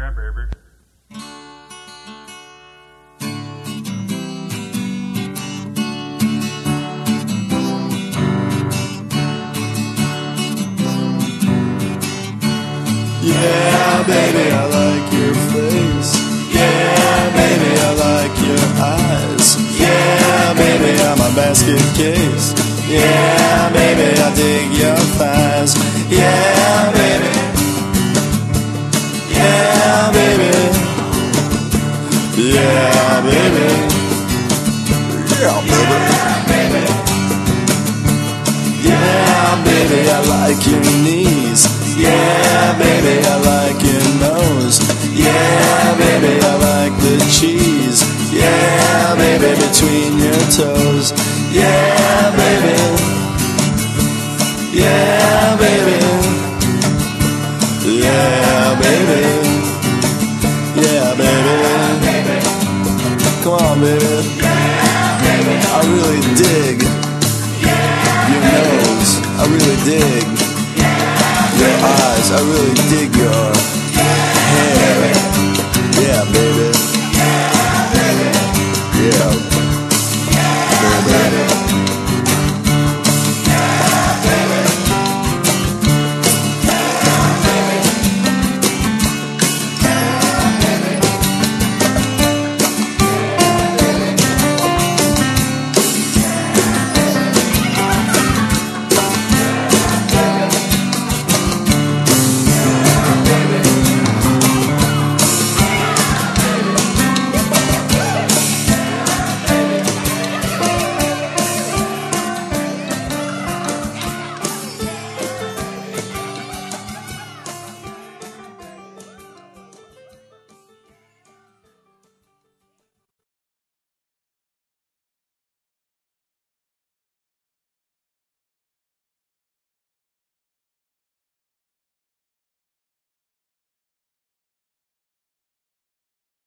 baby. Yeah, baby, I like your face. Yeah, baby, I like your eyes. Yeah, baby, I'm a basket case. Yeah, baby, I dig your thighs. Yeah, baby. Yeah, baby. Yeah, baby. Yeah, baby. Yeah, baby, I like your knees. Yeah, baby, I like your nose. Yeah, baby, I like the cheese. Yeah, baby, between your toes. Yeah, baby. Yeah, baby. Yeah, baby. Yeah, baby. Come on, baby. I really dig your nose. I really dig your eyes, I really dig your